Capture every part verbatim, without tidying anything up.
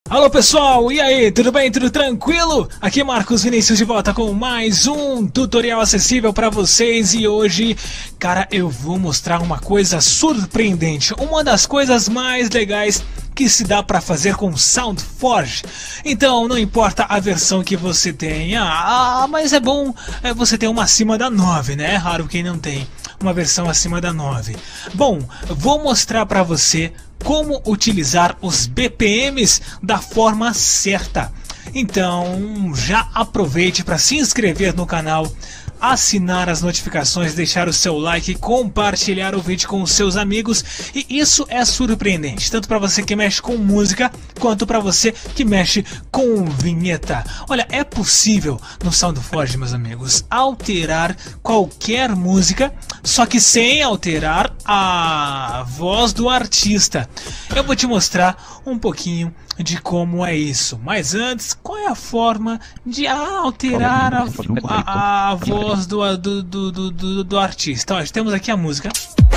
Alô pessoal, e aí, tudo bem, tudo tranquilo? Aqui é Marcos Vinícius de volta com mais um tutorial acessível para vocês. E hoje, cara, eu vou mostrar uma coisa surpreendente, uma das coisas mais legais que se dá para fazer com SoundForge. Então não importa a versão que você tenha, ah, mas é bom é, você ter uma acima da nove, né? É raro quem não tem uma versão acima da nove. Bom, vou mostrar para você como utilizar os B P Ms da forma certa. Então já aproveite para se inscrever no canal, assinar as notificações, deixar o seu like, compartilhar o vídeo com os seus amigos. E isso é surpreendente, tanto para você que mexe com música, quanto para você que mexe com vinheta. Olha, é possível no SoundForge, meus amigos, alterar qualquer música, só que sem alterar a voz do artista. Eu vou te mostrar um pouquinho de como é isso. Mas antes, qual é a forma de alterar a, a, a voz do, do, do, do, do, do artista? Ó, temos aqui a música.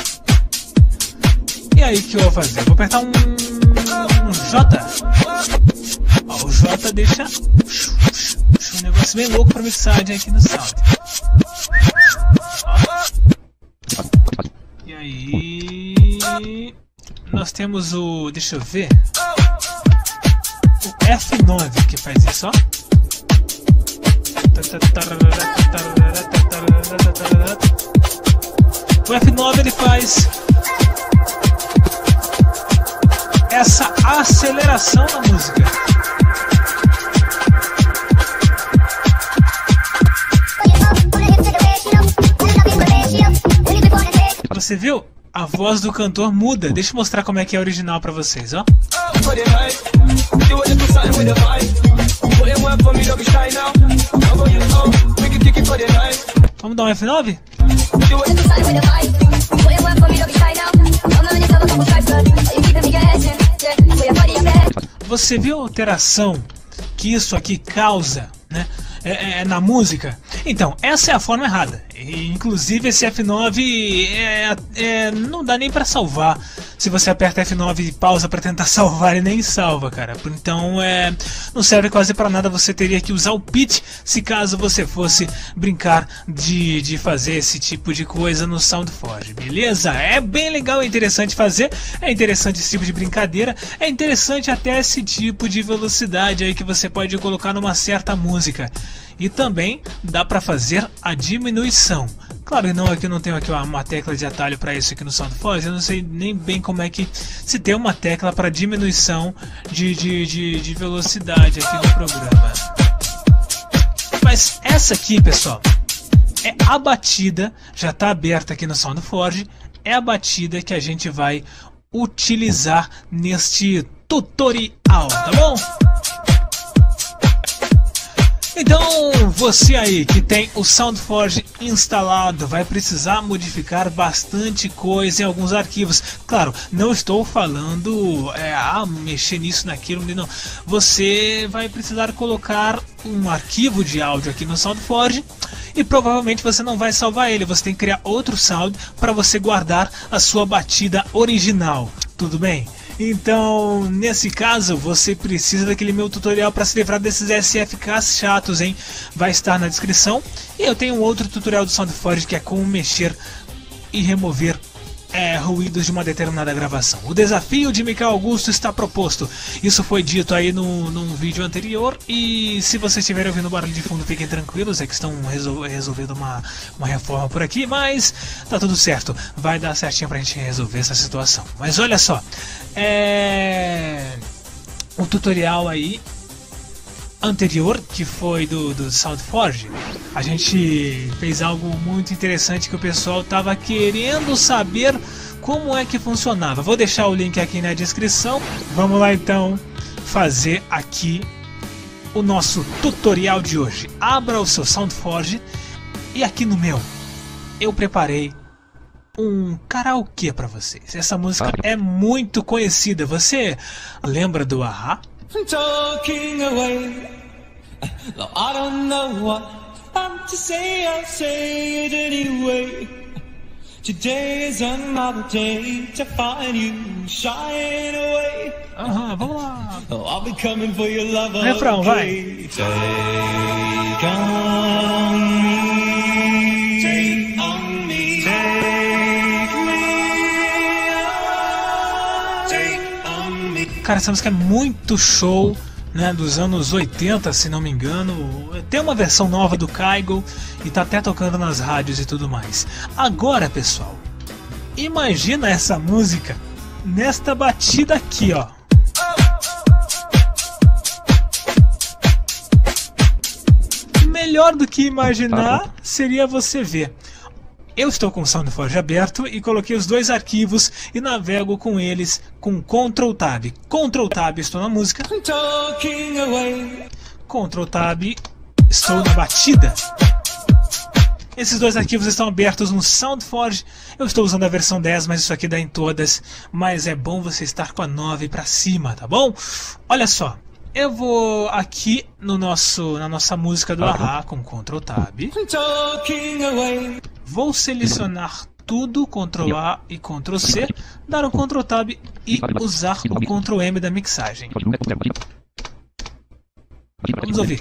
E aí, o que eu vou fazer? Eu vou apertar um, um J. Ó, o J deixa um negócio bem louco para mixagem aqui no sound. Ó. E aí, nós temos o... deixa eu ver... o F nove que faz isso, ó. O F nove ele faz essa aceleração na música. Você viu? A voz do cantor muda. Deixa eu mostrar como é que é original pra vocês, ó. Vamos dar um F nove? Você viu a alteração que isso aqui causa, né? É, é, na música? Então, essa é a forma errada. E, inclusive esse F nove é, é, não dá nem pra salvar. Se você aperta F nove e pausa pra tentar salvar, ele nem salva, cara. Então é, não serve quase pra nada. Você teria que usar o pitch se caso você fosse brincar de, de fazer esse tipo de coisa no SoundForge, beleza? É bem legal, é interessante fazer. É interessante esse tipo de brincadeira. É interessante até esse tipo de velocidade aí que você pode colocar numa certa música. E também dá para fazer a diminuição. Claro que não, aqui eu não tenho aqui uma tecla de atalho para isso aqui no SoundForge. Eu não sei nem bem como é que se tem uma tecla para diminuição de, de, de, de velocidade aqui no programa. Mas essa aqui, pessoal, é a batida, já está aberta aqui no SoundForge. É a batida que a gente vai utilizar neste tutorial, tá bom? Então, você aí que tem o SoundForge instalado vai precisar modificar bastante coisa em alguns arquivos. Claro, não estou falando é, ah, mexer nisso, naquilo, não. Você vai precisar colocar um arquivo de áudio aqui no SoundForge e provavelmente você não vai salvar ele. Você tem que criar outro sound para você guardar a sua batida original. Tudo bem? Então, nesse caso, você precisa daquele meu tutorial para se livrar desses S F Ks chatos, hein? Vai estar na descrição. E eu tenho um outro tutorial do SoundForge que é como mexer e remover é, ruídos de uma determinada gravação. O desafio de Michael Augusto está proposto. Isso foi dito aí no, num vídeo anterior. E se vocês estiverem ouvindo barulho de fundo, fiquem tranquilos, é que estão resol resolvendo uma, uma reforma por aqui. Mas tá tudo certo, vai dar certinho pra gente resolver essa situação. Mas olha só, é... o tutorial aí anterior, que foi do, do SoundForge, a gente fez algo muito interessante que o pessoal estava querendo saber como é que funcionava. Vou deixar o link aqui na descrição. Vamos lá então fazer aqui o nosso tutorial de hoje. Abra o seu SoundForge e aqui no meu eu preparei um karaokê para vocês. Essa música é muito conhecida. Você lembra do A-ha? Talking away. No, I don't know what I'm to say, I'll say it anyway. Today is another day to find you shying away. Aham, vamos lá. Oh, I'll be coming for your love. Refrão, okay. vai. Take on me. Take on me. Take me. Take on me. Cara, essa música é muito show, né, dos anos oitenta, se não me engano. Tem uma versão nova do Kygo e tá até tocando nas rádios e tudo mais. Agora, pessoal, imagina essa música nesta batida aqui, ó. Melhor do que imaginar seria você ver. Eu estou com o SoundForge aberto e coloquei os dois arquivos e navego com eles com control tab. control tab, estou na música. control tab, estou na batida. Esses dois arquivos estão abertos no SoundForge. Eu estou usando a versão dez, mas isso aqui dá em todas. Mas é bom você estar com a nove para cima, tá bom? Olha só. Eu vou aqui no nosso, na nossa música do A-ha com control tab. Vou selecionar tudo, control A e control C, dar um control tab e usar o control M da mixagem. Vamos ouvir.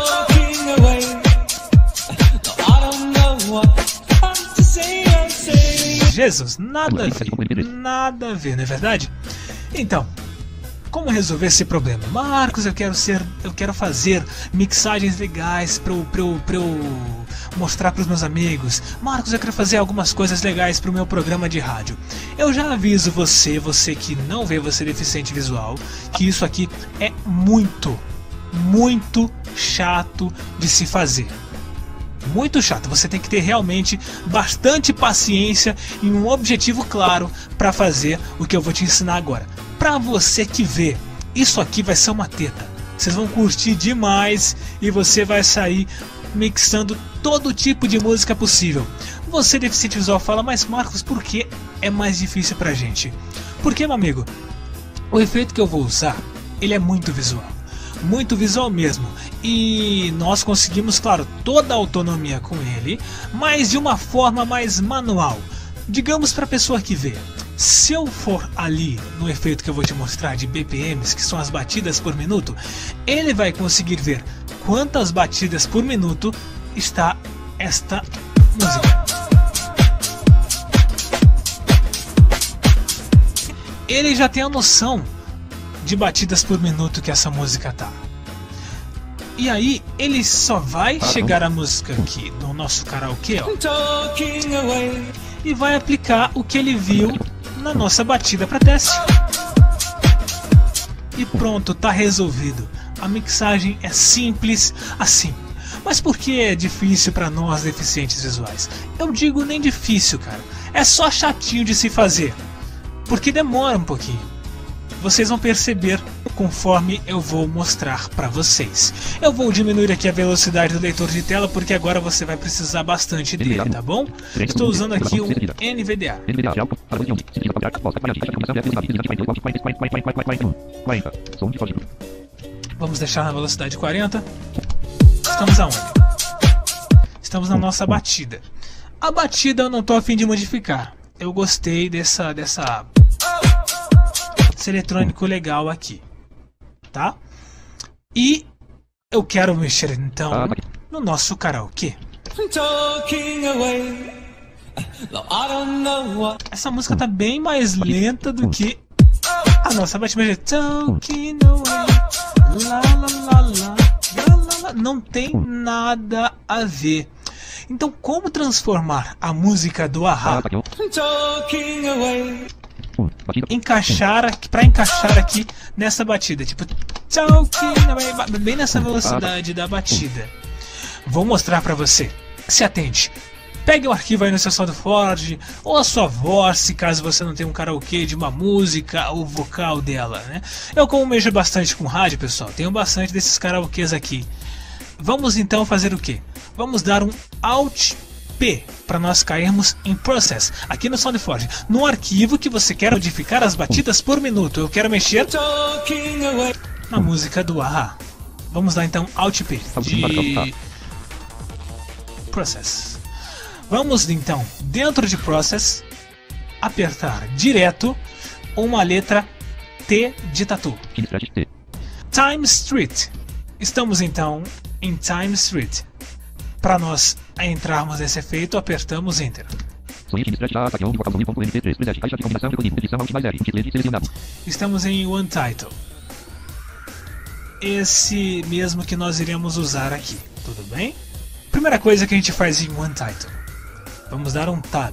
Jesus, nada a ver, nada a ver, não é verdade? Então, como resolver esse problema? Marcos, eu quero ser, eu quero fazer mixagens legais para eu, pra eu, pra eu mostrar para os meus amigos. Marcos, eu quero fazer algumas coisas legais para o meu programa de rádio. Eu já aviso você, você que não vê, você deficiente visual, que isso aqui é muito, muito chato de se fazer. Muito chato, você tem que ter realmente bastante paciência e um objetivo claro para fazer o que eu vou te ensinar agora. Para você que vê, isso aqui vai ser uma teta. Vocês vão curtir demais e você vai sair mixando todo tipo de música possível. Você deficiente visual fala, mas Marcos, por que é mais difícil pra gente? Porque, meu amigo, o efeito que eu vou usar, ele é muito visual. Muito visual mesmo, e nós conseguimos, claro, toda a autonomia com ele, mas de uma forma mais manual. Digamos para a pessoa que vê, se eu for ali no efeito que eu vou te mostrar de B P Ms, que são as batidas por minuto, ele vai conseguir ver quantas batidas por minuto está esta música. Ele já tem a noção de batidas por minuto que essa música tá. E aí ele só vai chegar a música aqui no nosso karaokê, ó, e vai aplicar o que ele viu na nossa batida para teste. E pronto, tá resolvido. A mixagem é simples assim. Mas por que é difícil para nós deficientes visuais? Eu digo nem difícil, cara. É só chatinho de se fazer. Porque demora um pouquinho. Vocês vão perceber conforme eu vou mostrar para vocês. Eu vou diminuir aqui a velocidade do leitor de tela porque agora você vai precisar bastante dele, tá bom? Estou usando aqui o N V D A. Vamos deixar na velocidade quarenta. Estamos aonde? Estamos na nossa batida. A batida eu não estou a fim de modificar. Eu gostei dessa... dessa esse eletrônico legal aqui, tá? E eu quero mexer então no nosso karaokê. Essa música tá bem mais lenta do que a nossa batida. Talking away, la, la, la, la, la, la. Não tem nada a ver. Então, como transformar a música do A-ha encaixar aqui, para encaixar aqui nessa batida, tipo bem nessa velocidade da batida? Vou mostrar para você. Se atente. Pegue o arquivo aí no seu SoundForge ou a sua voz, se caso você não tem um karaokê de uma música ou vocal dela, né? Eu, como mexo bastante com rádio, pessoal, tenho bastante desses karaokês aqui. Vamos então fazer o que? Vamos dar um Alt P para nós cairmos em Process aqui no SoundForge, no arquivo que você quer modificar as batidas por minuto. Eu quero mexer na música do A-ha. Vamos lá então, Alt P de Process. Vamos então, dentro de Process, apertar direto uma letra T de tatu. Time Street. Estamos então em Time Street. Para nós entrarmos nesse efeito, apertamos Enter. Estamos em One Title. Esse mesmo que nós iremos usar aqui, tudo bem? Primeira coisa que a gente faz em One Title. Vamos dar um Tab.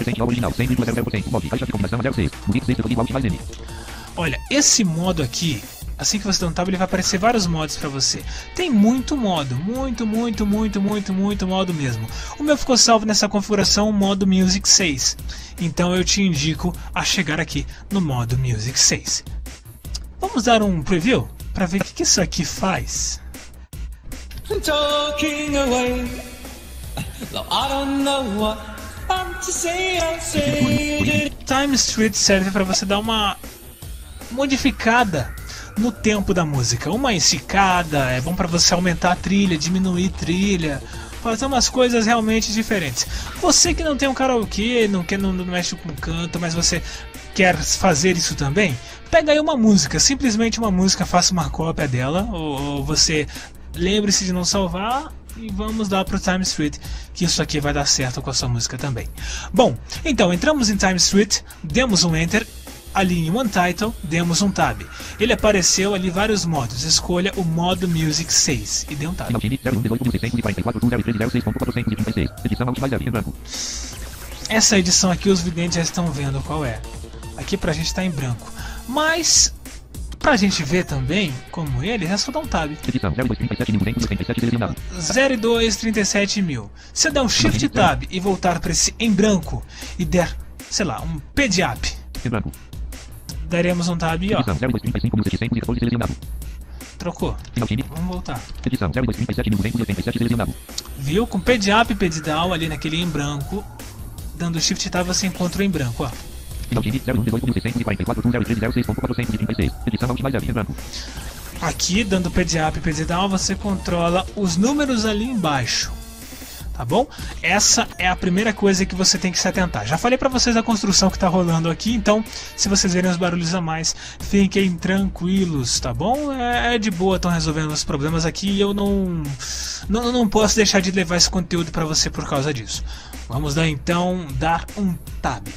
Olha, esse modo aqui, assim que você dá um Tab, ele vai aparecer vários modos pra você. Tem muito modo, muito, muito, muito, muito, muito modo mesmo. O meu ficou salvo nessa configuração modo Music seis. Então eu te indico a chegar aqui no modo Music seis. Vamos dar um preview para ver o que isso aqui faz. Talking away. No, I don't know what I'm to say. I'll say it. Time Street serve para você dar uma modificada no tempo da música, uma esticada, é bom para você aumentar a trilha, diminuir trilha, fazer umas coisas realmente diferentes. Você que não tem um karaokê, não quer, não, não mexe com canto, mas você quer fazer isso também, pega aí uma música, simplesmente uma música, faça uma cópia dela, ou, ou você lembre-se de não salvar e vamos dar para o Time Street, que isso aqui vai dar certo com a sua música também. Bom, então entramos em Time Street, demos um Enter. Ali em One Title, demos um Tab. Ele apareceu ali vários modos. Escolha o modo Music seis e dê um Tab. Essa edição aqui os videntes já estão vendo qual é. Aqui pra gente tá em branco. Mas pra gente ver também como ele, é só dar um Tab. zero dois trinta e sete mil. Se eu der um Shift Tab e voltar para esse em branco e der, sei lá, um P de app, daremos um Tab, ó. Trocou. Vamos voltar. Viu? Com P de up, P de down ali naquele em branco. Dando Shift Tab você encontra o em branco, ó. Aqui, dando P de up, P de down, você controla os números ali embaixo. Tá bom? Essa é a primeira coisa que você tem que se atentar. Já falei pra vocês a construção que tá rolando aqui, então se vocês verem os barulhos a mais, fiquem tranquilos, tá bom? É de boa, estão resolvendo os problemas aqui e eu não, não, não posso deixar de levar esse conteúdo pra você por causa disso. Vamos dar então, dar um Tab.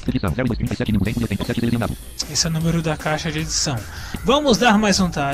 Esse é o número da caixa de edição. Vamos dar mais um Tab.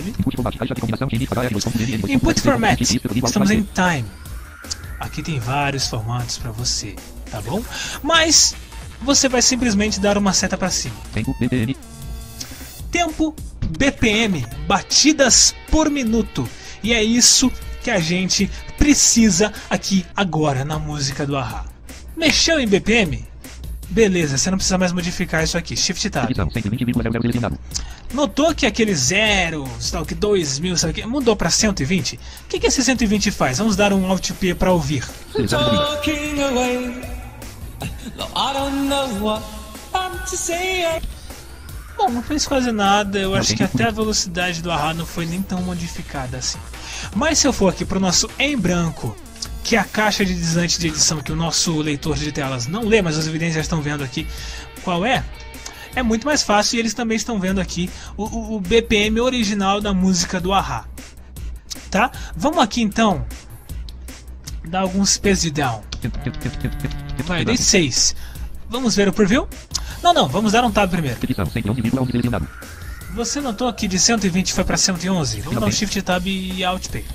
Input Format. Estamos em Time. Aqui tem vários formatos para você, tá bom? Mas você vai simplesmente dar uma seta para cima. Tempo B P M. Tempo B P M, batidas por minuto. E é isso que a gente precisa aqui agora na música do A-ha. Mexeu em B P M? Beleza, você não precisa mais modificar isso aqui. Shift Tab. Notou que aquele zero, que dois mil, sabe, mudou para cento e vinte? O que, que esse cento e vinte faz? Vamos dar um Alt P para ouvir. Bom, não fez quase nada. Eu acho que até a velocidade do A-ha não foi nem tão modificada assim. Mas se eu for aqui para o nosso em branco, que é a caixa de deslizante de edição que o nosso leitor de telas não lê, mas os evidentes já estão vendo aqui qual é, é muito mais fácil e eles também estão vendo aqui o, o, o B P M original da música do A-ha. Tá? Vamos aqui então dar alguns P's de down. Vai, dei seis. Vamos ver o preview? Não, não, vamos dar um Tab primeiro. Você notou que de cento e vinte foi para cento e onze? Vamos dar um Shift Tab e Alt P.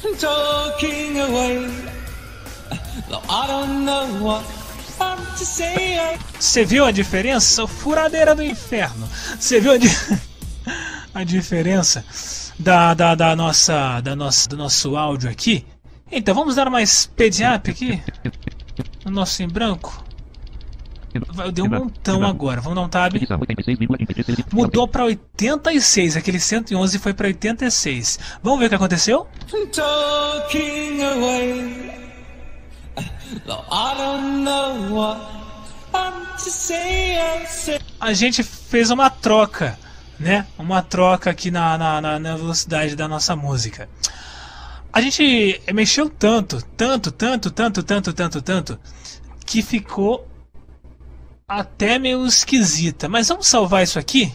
Você viu a diferença? Furadeira do inferno. Você viu a, di a diferença da, da, da nossa, da nossa, do nosso áudio aqui? Então vamos dar mais speed up aqui no nosso em branco. Eu dei um montão agora. Vamos dar um Tab. Mudou para oitenta e seis. Aquele cento e onze foi para oitenta e seis. Vamos ver o que aconteceu? A gente fez uma troca, né? Uma troca aqui na, na, na velocidade da nossa música. A gente mexeu tanto, tanto, tanto, tanto, tanto, tanto, tanto, que ficou até meio esquisita. Mas vamos salvar isso aqui?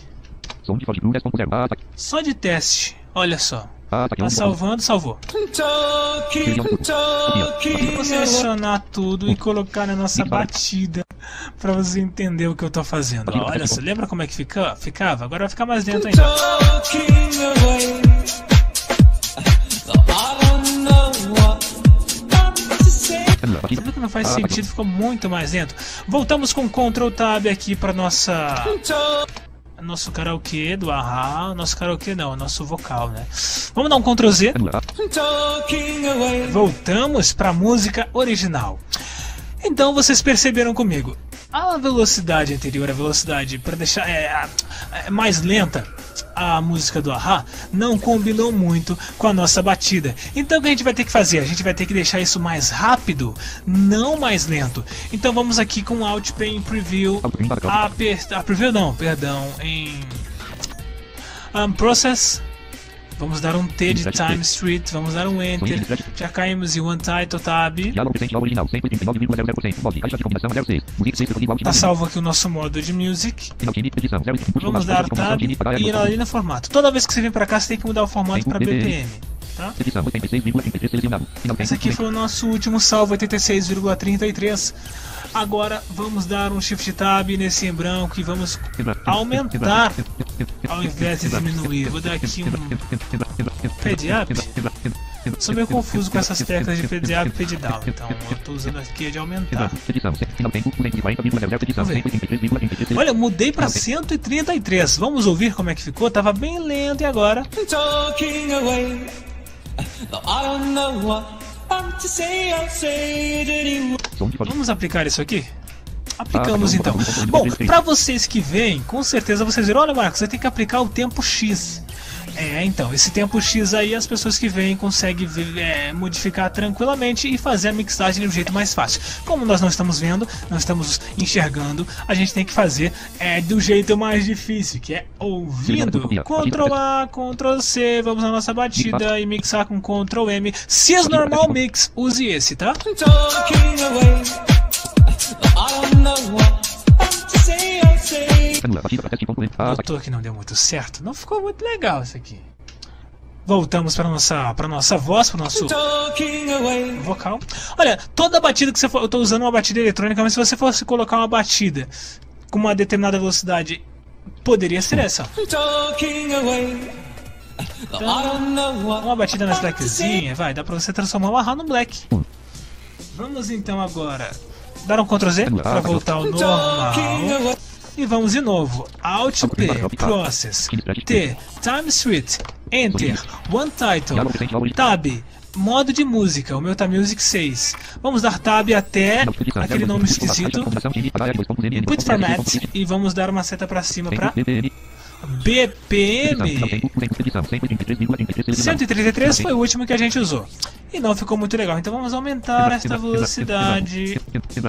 Só de teste, olha só. Tá salvando, salvou. Vou selecionar tudo e colocar na nossa batida pra você entender o que eu tô fazendo. Ó, olha só, lembra como é que fica, ficava? Agora vai ficar mais lento ainda. Você viu que não faz sentido, ficou muito mais lento. Voltamos com control tab aqui pra nossa... nosso karaokê do Ahá, nosso karaokê não, nosso vocal, né? Vamos dar um control Z. Voltamos para a música original. Então vocês perceberam comigo, a velocidade anterior, a velocidade para deixar é, é, mais lenta, a música do Ahá não combinou muito com a nossa batida. Então o que a gente vai ter que fazer? A gente vai ter que deixar isso mais rápido, não mais lento. Então vamos aqui com Alt P em Preview, a, a Preview não, perdão, em um, Process. Vamos dar um T de Time Street, vamos dar um Enter, já caímos em One Title Tab. Tá salvo aqui o nosso modo de Music. Vamos dar Tab e ir ali no formato. Toda vez que você vem pra cá, você tem que mudar o formato para B P M. Tá? Esse aqui foi o nosso último salvo, oitenta e seis vírgula trinta e três. Agora vamos dar um Shift Tab nesse em branco e vamos aumentar ao invés de diminuir. Vou dar aqui um Pad Up. Sou meio confuso com essas teclas de Pad Up e Pad Down, então eu estou usando aqui de aumentar. Olha, mudei para cento e trinta e três. Vamos ouvir como é que ficou? Tava bem lento e agora? Vamos aplicar isso aqui? Aplicamos então. Bom, para vocês que veem, com certeza vocês viram, olha Marcos, você tem que aplicar o tempo X. É, então, esse tempo X aí as pessoas que veem conseguem é, modificar tranquilamente e fazer a mixagem de um jeito mais fácil. Como nós não estamos vendo, não estamos enxergando, a gente tem que fazer é, do jeito mais difícil, que é ouvindo. Ctrl A, Ctrl C, vamos na nossa batida e mixar com Ctrl M. Se é normal mix, use esse, tá? Notou que não deu muito certo? Não ficou muito legal isso aqui. Voltamos para nossa para nossa voz, para nosso vocal. Olha, toda batida que você for, eu estou usando uma batida eletrônica, mas se você fosse colocar uma batida com uma determinada velocidade, poderia ser essa. Então, uma batida mais blackzinha, vai, dá para você transformar o Ahá no black. Vamos então agora dar um Ctrl Z para voltar ao normal. E vamos de novo. Alt P, Process, T, Time Street, Enter, One Title, Tab, modo de música, o meu tá Music seis. Vamos dar Tab até aquele nome esquisito, Input Format, e vamos dar uma seta para cima para B P M. cento e trinta e três foi o último que a gente usou. E não ficou muito legal, então vamos aumentar esta velocidade.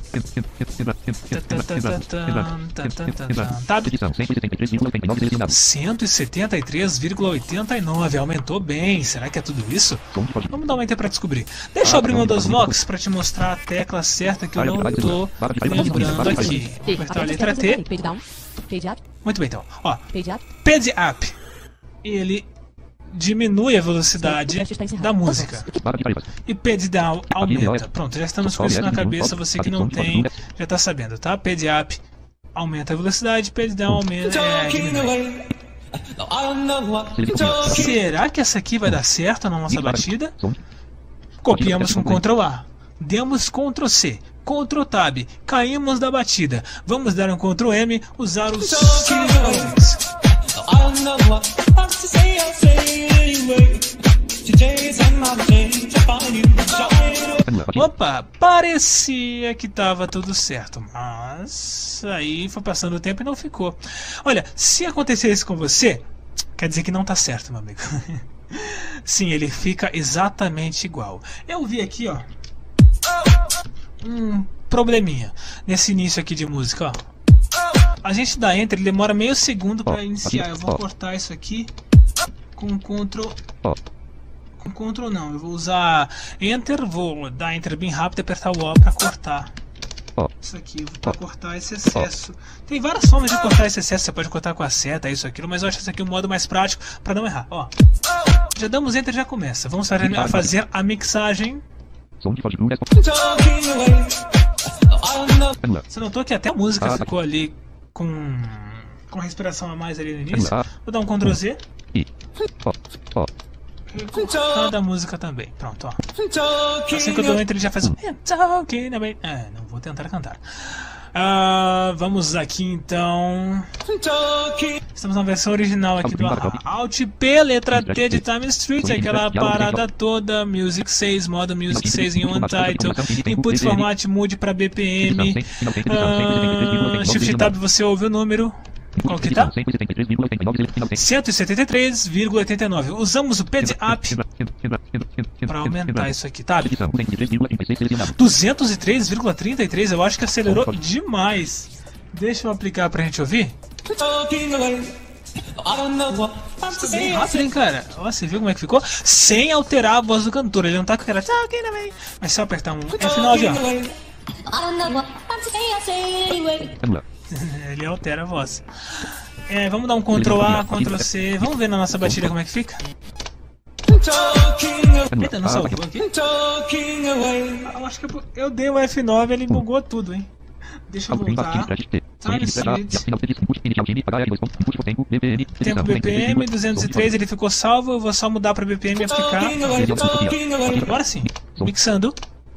cento e setenta e três vírgula oitenta e nove, aumentou bem. Será que é tudo isso? Vamos dar uma enter para descobrir. Deixa eu abrir uma das Vox para te mostrar a tecla certa que eu não estou lembrando aqui. Vou apertar a letra T. Muito bem, então. Ó, Pad Up. Ele diminui a velocidade da música. E Pad Down aumenta. Pronto, já estamos com isso na cabeça. Você que não tem, já está sabendo, tá? Pad Up aumenta a velocidade, Pad Down aumenta, é, diminui. Será que essa aqui vai dar certo na nossa batida? Copiamos com Ctrl A. Demos Ctrl C. Ctrl Tab, caímos da batida. Vamos dar um Ctrl M, usar os keys. Opa, parecia que estava tudo certo, mas aí foi passando o tempo e não ficou. Olha, se acontecer isso com você, quer dizer que não está certo, meu amigo. Sim, ele fica exatamente igual. Eu vi aqui, ó, um probleminha nesse início aqui de música, ó. A gente dá Enter, ele demora meio segundo para iniciar. Eu vou cortar isso aqui com Ctrl. Com Ctrl não, eu vou usar Enter, vou dar Enter bem rápido e apertar o O para cortar. Isso aqui pra cortar esse excesso. Tem várias formas de cortar esse excesso. Você pode cortar com a seta, isso, aquilo. Mas eu acho esse aqui o modo mais prático pra não errar. Ó, já damos enter e já começa. Vamos fazer a, fazer a mixagem. Você notou que até a música ficou ali com, com respiração a mais ali no início. Vou dar um control Z. Recortar da música também. Pronto, ó. Assim que eu dou enter ele já faz um... É, não vou tentar cantar. Uh, vamos aqui então. Estamos na versão original aqui do Aha. Alt P, letra T de Time Street, aquela parada toda. Music seis, modo Music seis em Untitled. Input Format mude para B P M. Uh, Shift Tab você ouve o número. Qual que tá? cento e setenta e três vírgula oitenta e nove. Usamos o P D Up para aumentar isso aqui, tá? duzentos e três vírgula trinta e três, eu acho que acelerou demais. Deixa eu aplicar pra gente ouvir. Ficou bem rápido, hein, cara? Ó, você viu como é que ficou? Sem alterar a voz do cantor. Ele não tá com aquela... Mas só apertar um F nove, ó. Ele altera a voz. É, vamos dar um control A, control C. Vamos ver na nossa batida como é que fica. Eita, não salvou aqui? Eu acho que eu, eu dei o F nove e ele bugou tudo, hein? Deixa eu voltar. Time Street. Tempo B P M, duzentos e três, ele ficou salvo. Eu vou só mudar para B P M e ficar. Agora sim. Mixando.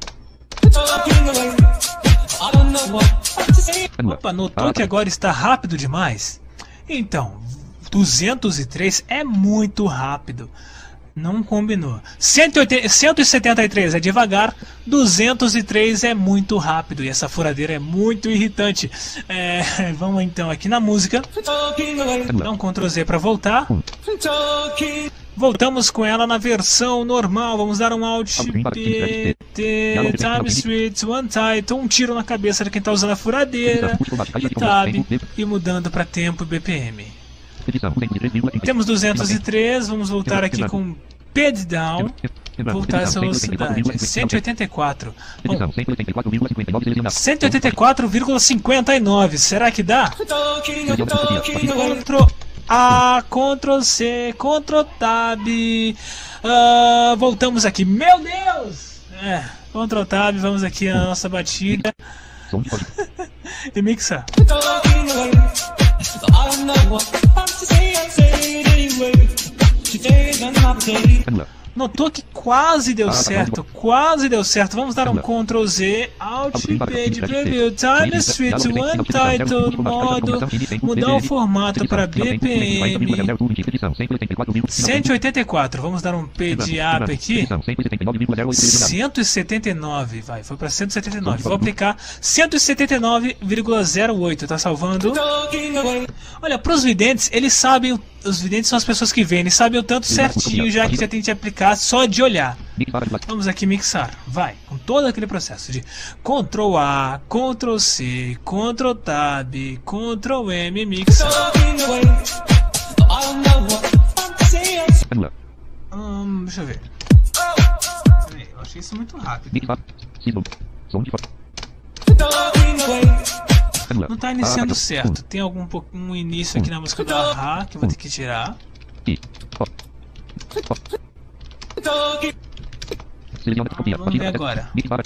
Opa, notou que agora está rápido demais? Então, duzentos e três é muito rápido. Não combinou. cento e setenta e três é devagar, duzentos e três é muito rápido. E essa furadeira é muito irritante. É, vamos então aqui na música. Dá um control Z para voltar. Voltamos com ela na versão normal. Vamos dar um Alt P, T, Time Street, One Title, um tiro na cabeça de quem está usando a furadeira, e Tab, e mudando para tempo B P M. Temos duzentos e três, vamos voltar aqui com P D Down, voltar essa velocidade, cento e oitenta e quatro. Bom, cento e oitenta e quatro vírgula cinquenta e nove, será que dá? Ctrl A, Ctrl C, Ctrl Tab. Uh, voltamos aqui. Meu Deus! É, Ctrl Tab, vamos aqui na nossa batida. E mixa. Notou que quase deu certo, quase deu certo. Vamos dar um control Z, Alt P de Preview, Time Street, One Title, modo, mudar o formato para B P M, cento e oitenta e quatro, vamos dar um P de Up aqui, cento e setenta e nove, vai, foi para cento e setenta e nove, vou aplicar cento e setenta e nove vírgula zero oito, tá salvando. Olha, para os videntes, eles sabem, os videntes são as pessoas que veem, eles sabem o tanto certinho já que já tem que aplicar só de olhar. Vamos aqui mixar, vai, com todo aquele processo de Ctrl A, Ctrl C, Ctrl Tab, Ctrl M, mixar. Hum, deixa eu ver. Peraí, eu achei isso muito rápido. Não tá iniciando certo. Tem algum um início aqui na música do Aha que eu vou ter que tirar. Vamos ver agora.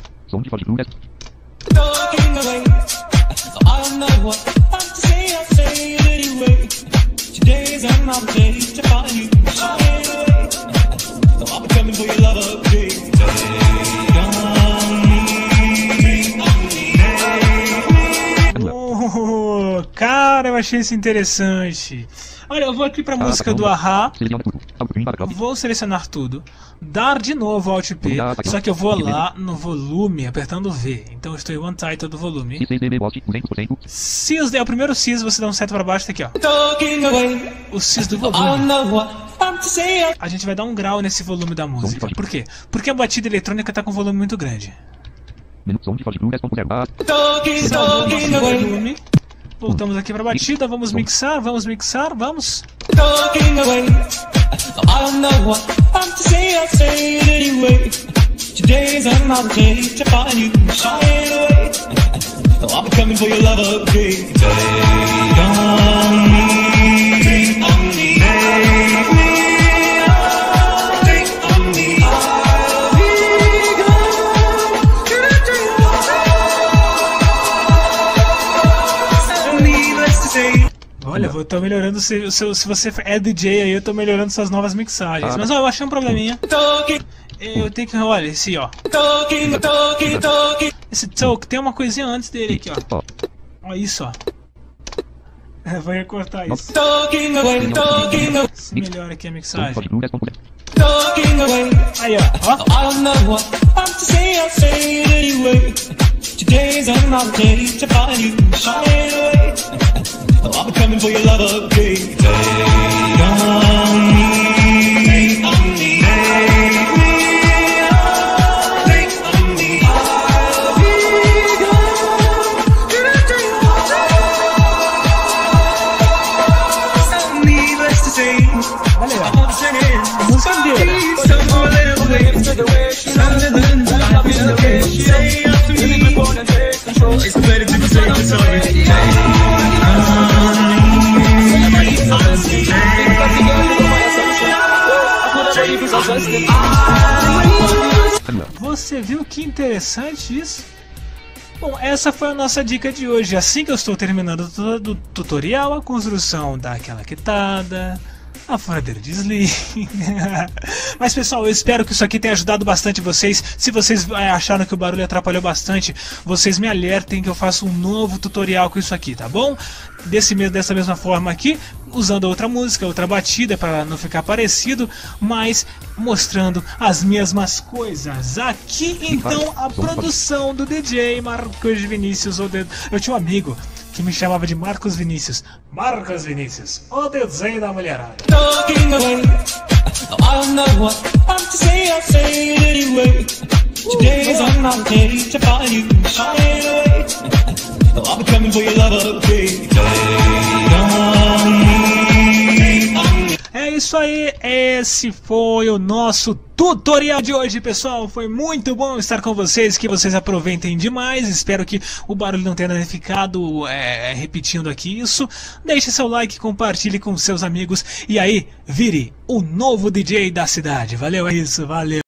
Oh, cara, eu achei isso interessante. Olha, eu vou aqui pra música do Aha. Vou selecionar tudo. Dar de novo Alt P. Só que eu vou lá no volume apertando V. Então eu estou em One Title do volume. Cis é o primeiro Cis, você dá um seta pra baixo, tá aqui, ó. O Cis do volume. A gente vai dar um grau nesse volume da música. Por quê? Porque a batida eletrônica tá com volume muito grande. Volume. Voltamos aqui para a batida, vamos mixar, vamos mixar, vamos. Oh, I'll be coming for your love, okay. Take on me, take on me, take me on, take on me. I'll be gone. Needless to say. Olha, eu tô melhorando, se, se, se você é D J aí, eu tô melhorando suas novas mixagens. Mas ó, eu achei um probleminha. Eu tenho que, olha, esse ó. Esse talk tem uma coisinha antes dele aqui, ó. Olha isso, ó. Eu vou recortar isso. Se melhora aqui a mixagem. Aí, ó. Ó. Today's another day to find you shining away. Oh, I'll be coming for your love, okay. Take on me, take on me, take me on, take on me. I'll be gone. Needless to say, I'm singing. Música inteira. Some more little way, something that I've been okay. Say after me. It's better to be safe than sorry. Você viu que interessante isso? Bom, essa foi a nossa dica de hoje. Assim que eu estou terminando todo o tutorial, a construção daquela quitada, a furadeira de slim. Mas pessoal, eu espero que isso aqui tenha ajudado bastante vocês. Se vocês acharam que o barulho atrapalhou bastante, vocês me alertem que eu faço um novo tutorial com isso aqui, tá bom? Desse, dessa mesma forma aqui, usando outra música, outra batida para não ficar parecido, mas mostrando as mesmas coisas. Aqui então a produção do D J Marcos Vinícius. Eu tinha um amigo que me chamava de Marcos Vinícius. Marcos Vinícius, o D J da mulherada. Talking away, I don't know what I'm to say, I'll say it anyway. Today's another day to find you shining away. Oh, I'll be coming for your love, okay. Take on me, take on me. É isso aí, esse foi o nosso tutorial de hoje, pessoal. Foi muito bom estar com vocês, que vocês aproveitem demais. Espero que o barulho não tenha ficado é, repetindo aqui isso. Deixe seu like, compartilhe com seus amigos e aí, vire o novo D J da cidade. Valeu, é isso, valeu.